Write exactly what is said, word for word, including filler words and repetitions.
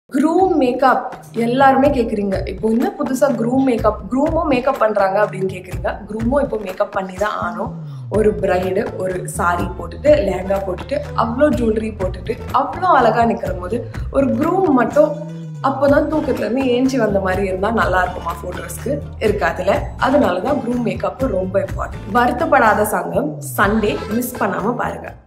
Groom makeup எல்லாருமே கேட்குறீங்க. இப்போ என்ன புதுசாக க்ரூம் மேக்கப் க்ரூமும் மேக்கப் பண்ணுறாங்க அப்படின்னு கேட்குறீங்க. க்ரூமும் இப்போ மேக்கப் பண்ணி தான் ஆனோம். ஒரு பிரைடு ஒரு சாரி போட்டுட்டு லேங்கா போட்டுட்டு அவ்வளோ ஜுவல்லரி போட்டுட்டு அவ்வளோ அழகாக நிற்கிற போது ஒரு க்ரூம் மட்டும் அப்போதான் தூக்கத்துலேருந்து ஏஞ்சி வந்த மாதிரி இருந்தால் நல்லா இருக்குமா ஃபோட்டோஸ்க்கு இருக்காதுல. அதனால தான் க்ரூம் மேக்கப் ரொம்ப இம்பார்ட்டன்ட். வருத்தப்படாத சங்கம் சண்டே மிஸ் பண்ணாமல் பாருங்கள்.